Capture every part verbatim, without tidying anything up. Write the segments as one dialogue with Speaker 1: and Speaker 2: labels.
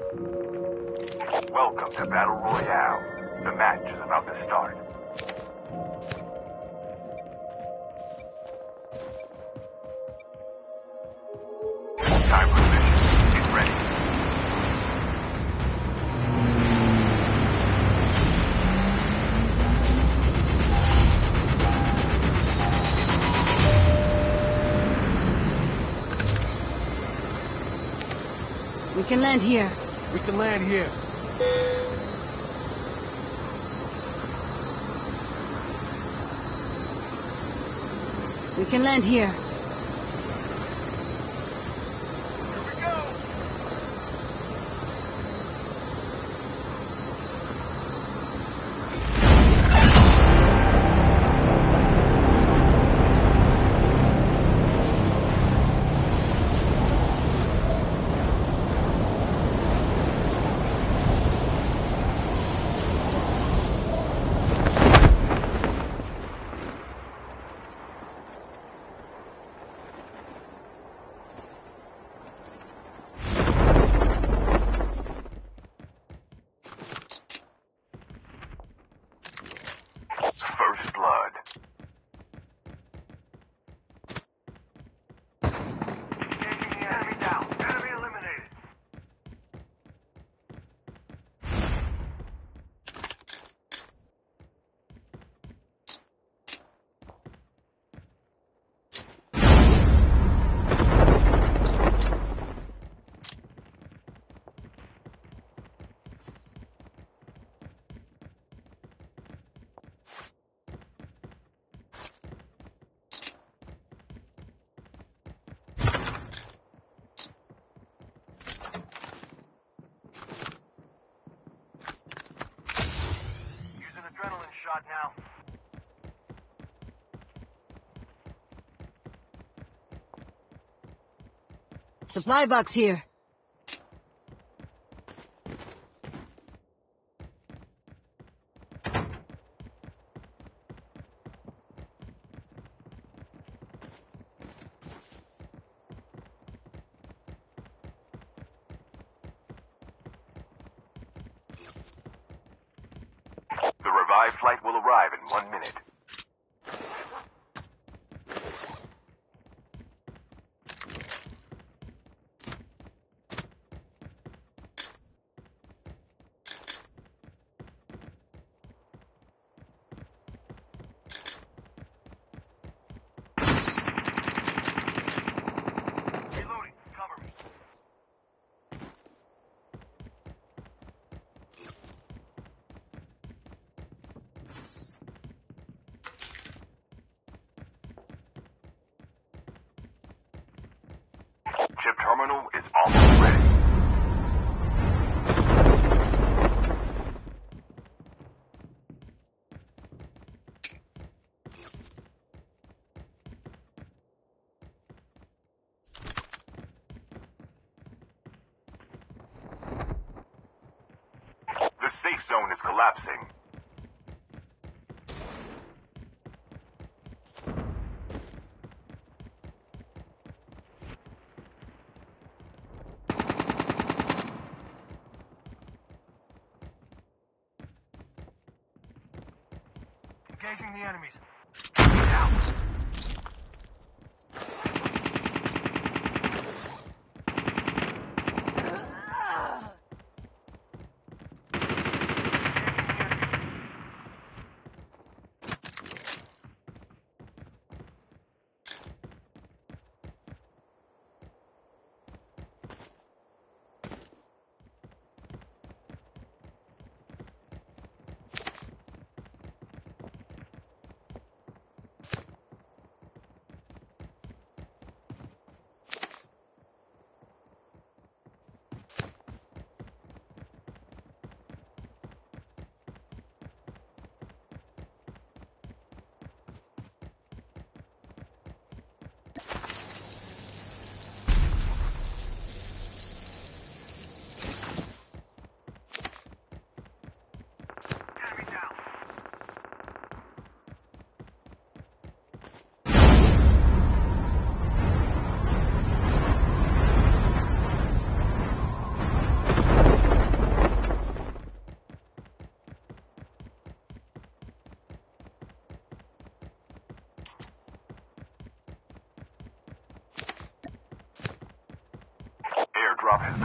Speaker 1: Welcome to Battle Royale. The match is about to start. Time for mission. Get ready.
Speaker 2: We can land here.
Speaker 3: We can land here.
Speaker 2: We can land here.
Speaker 1: First blood. Taking the enemy down. Enemy eliminated. Using adrenaline shot now.
Speaker 2: Supply box here.
Speaker 1: The revived flight will arrive in one minute. Reloading. Cover me. Chip terminal is almost ready. The safe zone is collapsing.
Speaker 3: Engaging the enemies.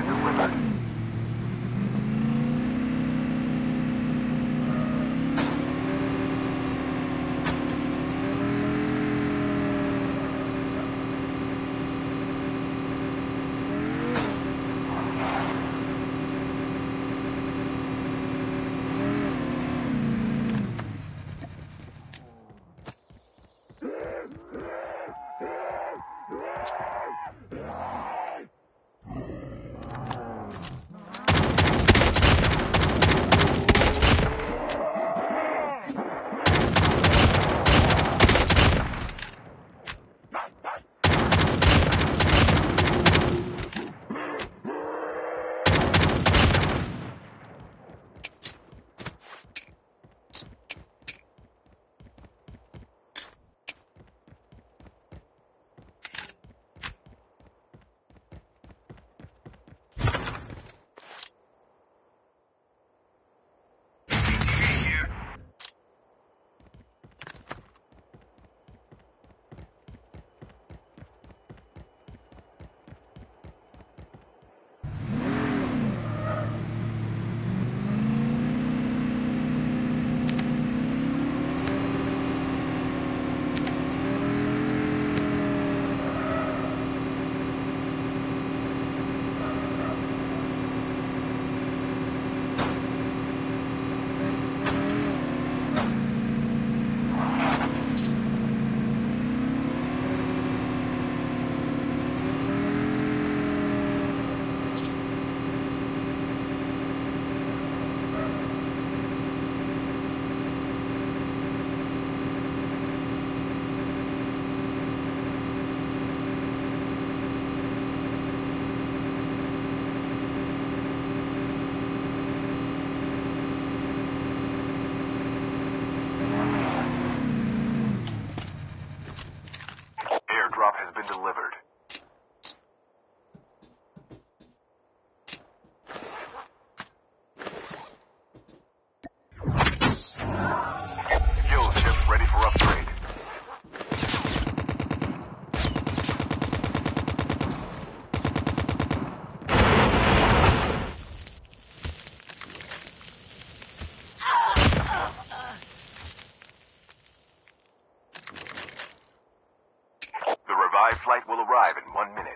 Speaker 1: been delivered. Airdrop has been delivered. Skill chip ready for upgrade. The revived flight will arrive in one minute.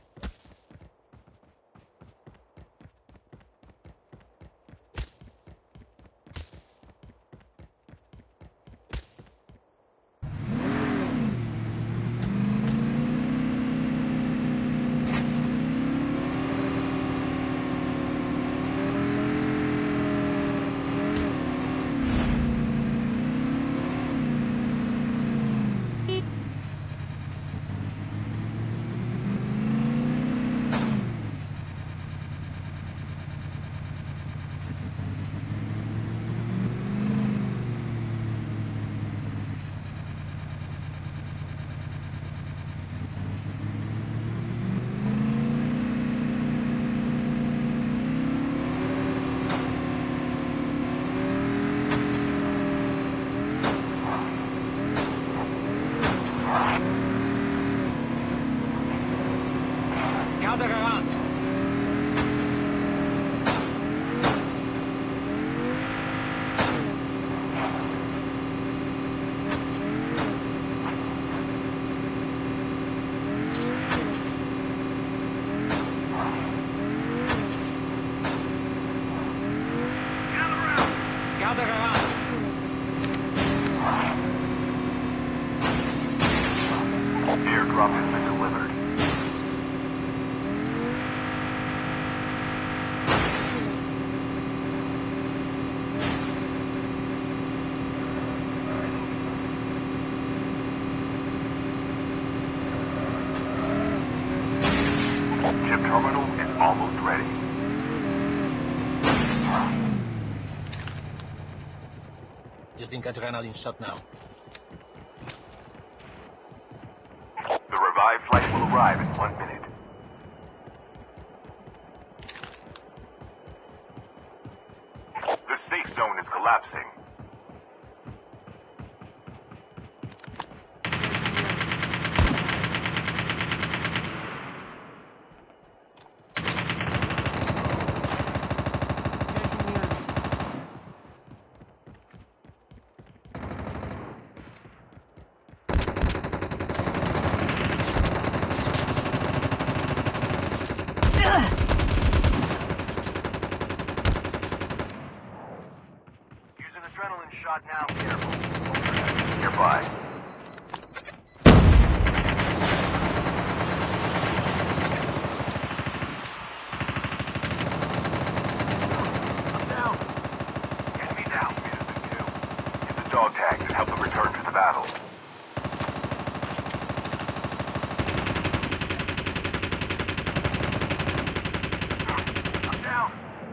Speaker 4: Gather around. Gather around.
Speaker 1: Airdrop has been delivered. Chip terminal is almost ready.
Speaker 4: Using adrenaline shot now.
Speaker 1: The revived flight will arrive in one minute. The safe zone is collapsing. shot now. Careful. Nearby.
Speaker 3: Down.
Speaker 1: Enemy down. Minutes two. Get the dog tags and help them return to the battle. I'm down.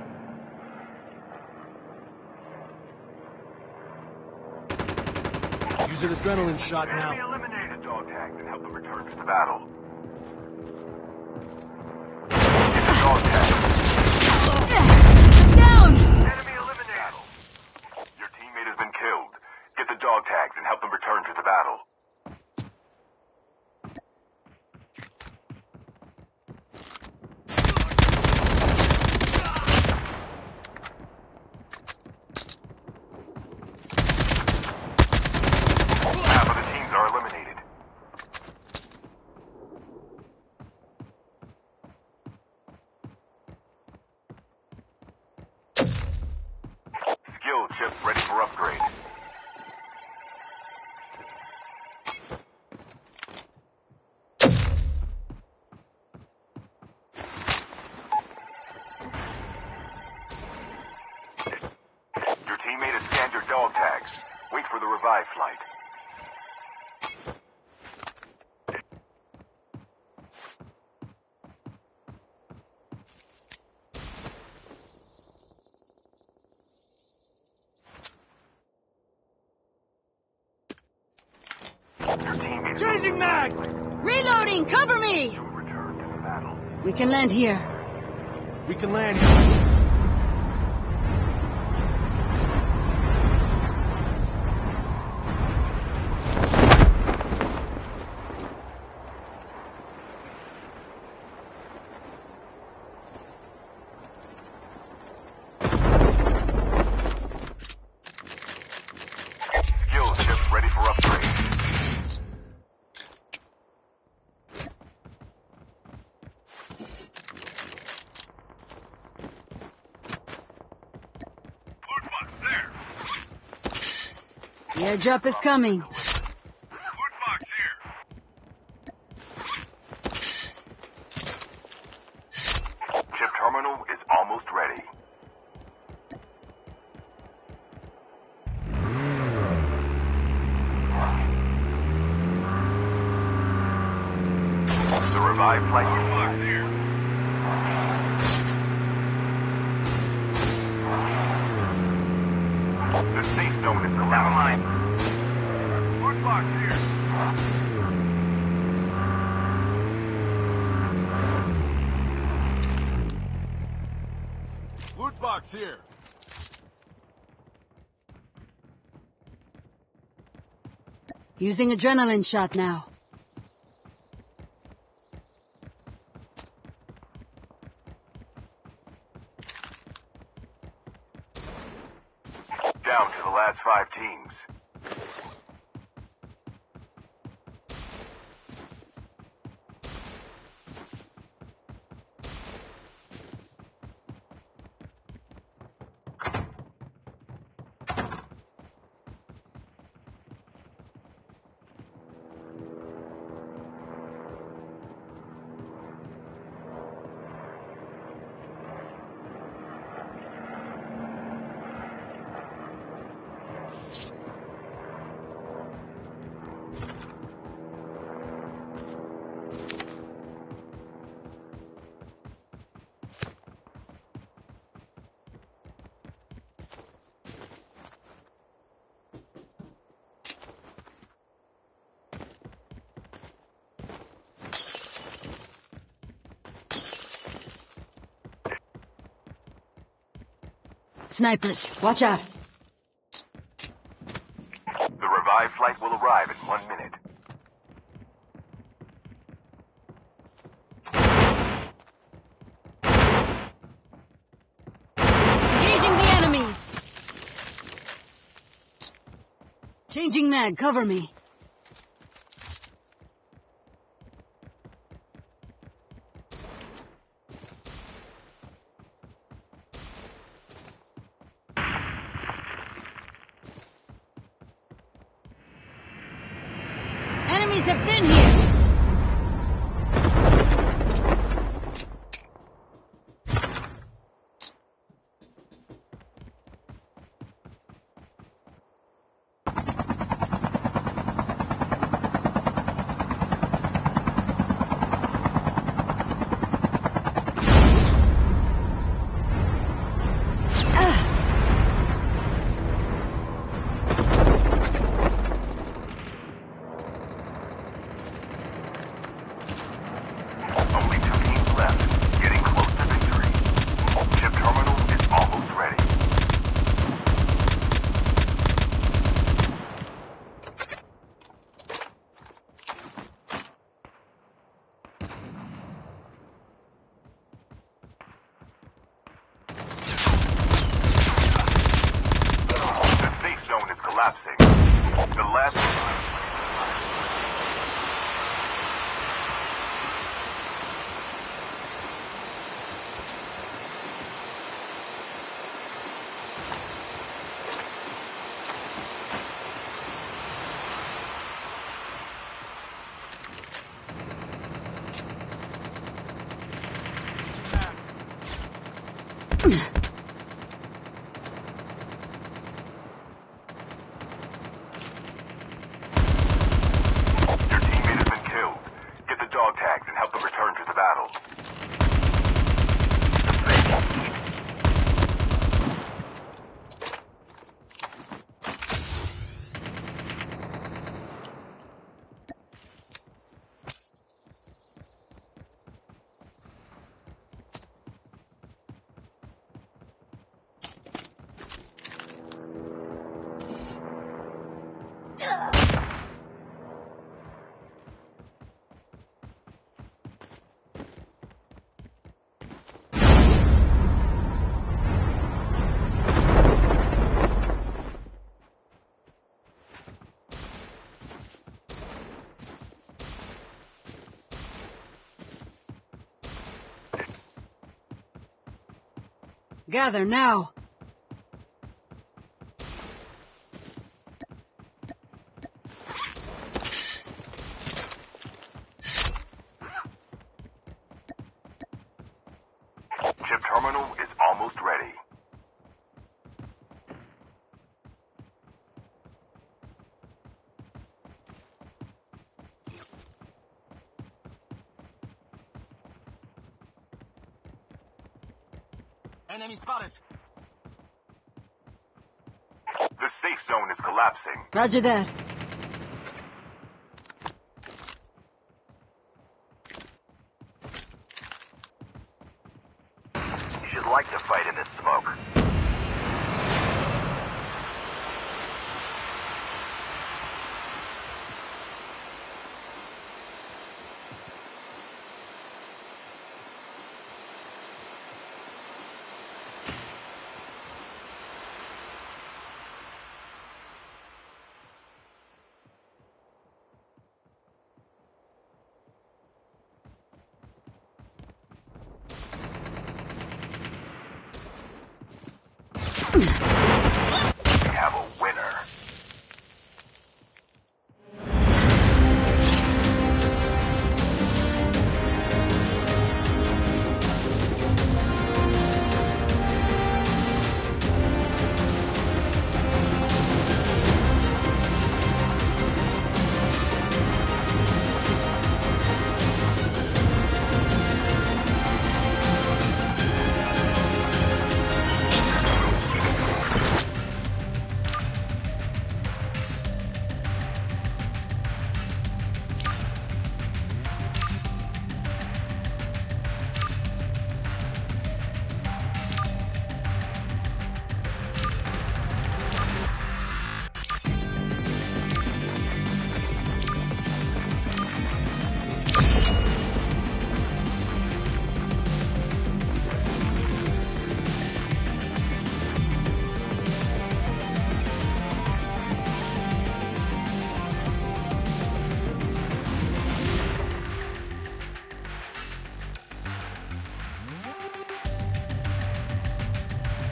Speaker 3: Use an adrenaline shot
Speaker 1: Enemy
Speaker 3: now.
Speaker 1: eliminated. Dog tags and help them return to the battle. Get the dog tags.
Speaker 2: Down!
Speaker 1: Enemy eliminated. Your teammate has been killed. Get the dog tags and help them return to the battle. Half of the teams are eliminated. Skill chip ready for upgrade. Your teammate has scanned your dog tags. Wait for the revive flight. Your teammate is
Speaker 3: Changing mag!
Speaker 2: Reloading! Cover me!
Speaker 1: return to the battle.
Speaker 2: We can land here.
Speaker 3: We can land here.
Speaker 1: Skill chip ready for upgrade.
Speaker 2: The airdrop is coming.
Speaker 1: Chip terminal is almost ready. The revived flight is here. The safe zone is collapsing. Loot box here.
Speaker 3: Loot box here.
Speaker 2: Using adrenaline shot now.
Speaker 1: Down to the last five teams.
Speaker 2: Snipers, watch out.
Speaker 1: The revived flight will arrive in one minute.
Speaker 2: Engaging the enemies. Changing mag, cover me. enemies have been here!
Speaker 1: Only two teams left. Getting close to victory. Ship terminal is almost ready. The safe zone is collapsing. The last... Your teammate has been killed. Get the dog tags and help them return to the battle.
Speaker 2: Gather now!
Speaker 1: Ship terminal is almost ready.
Speaker 4: Enemy spotted.
Speaker 1: The safe zone is collapsing.
Speaker 2: Roger that.
Speaker 1: You should like to fight in this smoke.
Speaker 2: Ugh.